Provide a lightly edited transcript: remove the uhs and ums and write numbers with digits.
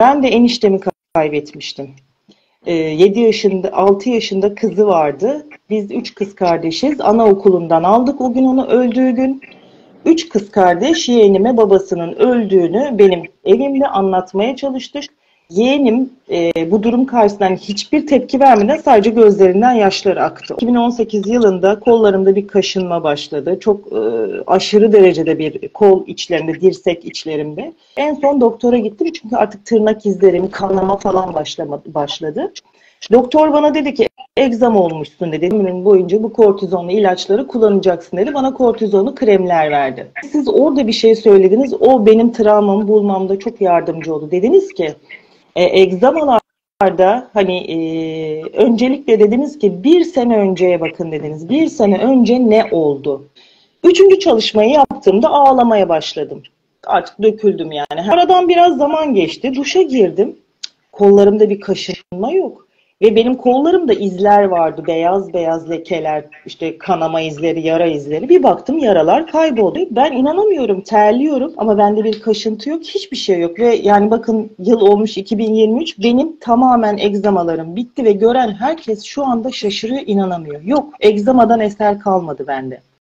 Ben de eniştemi kaybetmiştim. 7 yaşında, 6 yaşında kızı vardı. Biz 3 kız kardeşiz. Anaokulundan aldık o gün onu öldüğü gün. Üç kız kardeş yeğenime babasının öldüğünü benim evimde anlatmaya çalıştık. Yeğenim bu durum karşısında hiçbir tepki vermeden sadece gözlerinden yaşlar aktı. 2018 yılında kollarımda bir kaşınma başladı. Çok aşırı derecede bir kol içlerinde, dirsek içlerimde. En son doktora gittim çünkü artık tırnak izlerim, kanama falan başladı. Doktor bana dedi ki egzama olmuşsun dedi. Ömrün boyunca bu kortizonlu ilaçları kullanacaksın dedi. Bana kortizonlu kremler verdi. Siz orada bir şey söylediniz. O benim travmamı bulmamda çok yardımcı oldu. Dediniz ki egzamalarda hani öncelikle dediniz ki bir sene önceye bakın dediniz. Bir sene önce ne oldu? Üçüncü çalışmayı yaptığımda ağlamaya başladım. Artık döküldüm yani. Aradan biraz zaman geçti. Duşa girdim. Kollarımda bir kaşınma yok. Ve benim kollarımda izler vardı. Beyaz beyaz lekeler, işte kanama izleri, yara izleri. Bir baktım yaralar kayboldu. Ben inanamıyorum, terliyorum ama bende bir kaşıntı yok, hiçbir şey yok. Ve yani bakın yıl olmuş 2023, benim tamamen egzamalarım bitti ve gören herkes şu anda şaşırıyor, inanamıyor. Yok, egzamadan eser kalmadı bende.